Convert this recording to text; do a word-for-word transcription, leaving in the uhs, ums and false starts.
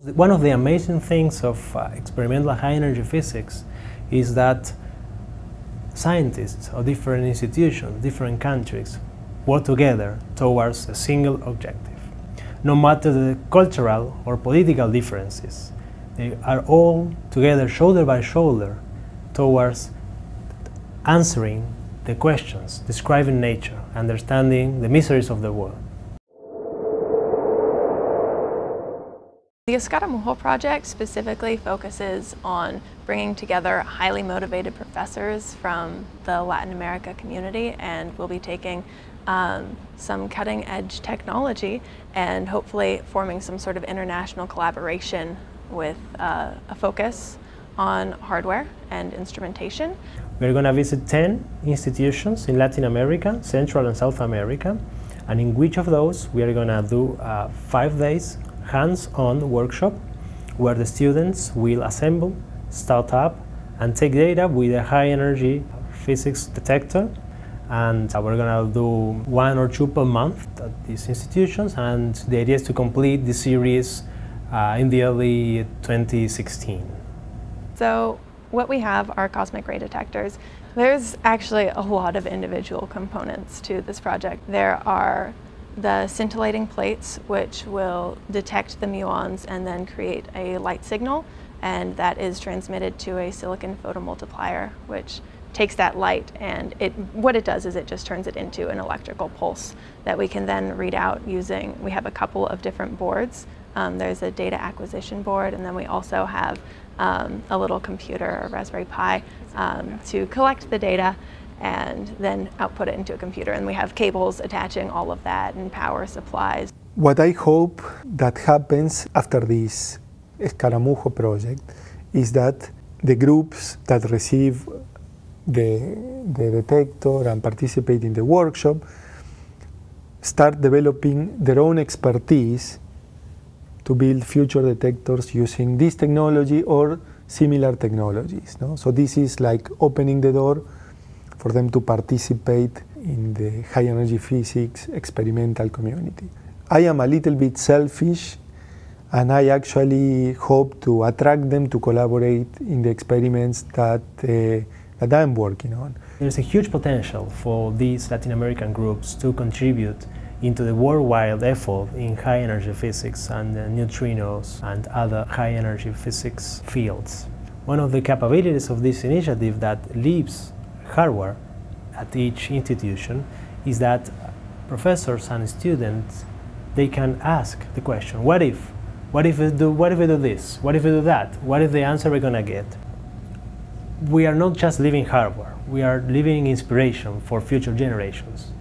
One of the amazing things of uh, experimental high-energy physics is that scientists of different institutions, different countries, work together towards a single objective. No matter the cultural or political differences, they are all together, shoulder by shoulder, towards answering the questions, describing nature, understanding the mysteries of the world. The Escaramujo Project specifically focuses on bringing together highly motivated professors from the Latin America community, and we'll be taking um, some cutting-edge technology and hopefully forming some sort of international collaboration with uh, a focus on hardware and instrumentation. We're going to visit ten institutions in Latin America, Central and South America, and in which of those we are going to do uh, five days hands-on workshop where the students will assemble, start up, and take data with a high-energy physics detector. And we're going to do one or two per month at these institutions, and the idea is to complete the series uh, in the early twenty sixteen. So what we have are cosmic ray detectors. There's actually a lot of individual components to this project. There are the scintillating plates, which will detect the muons and then create a light signal, and that is transmitted to a silicon photomultiplier, which takes that light, and it what it does is it just turns it into an electrical pulse that we can then read out using, we have a couple of different boards. Um, there's a data acquisition board, and then we also have um, a little computer, a Raspberry Pi, um, to collect the data and then output it into a computer. And we have cables attaching all of that and power supplies. What I hope that happens after this Escaramujo project is that the groups that receive the, the detector and participate in the workshop start developing their own expertise to build future detectors using this technology or similar technologies. No? So this is like opening the door for them to participate in the high energy physics experimental community. I am a little bit selfish, and I actually hope to attract them to collaborate in the experiments that, uh, that I'm working on. There's a huge potential for these Latin American groups to contribute into the worldwide effort in high energy physics and uh, neutrinos and other high energy physics fields. One of the capabilities of this initiative that leaves hardware at each institution is that professors and students, they can ask the question, what if? What if we do, what if we do this? What if we do that? What is the answer we're going to get? We are not just living hardware, we are living inspiration for future generations.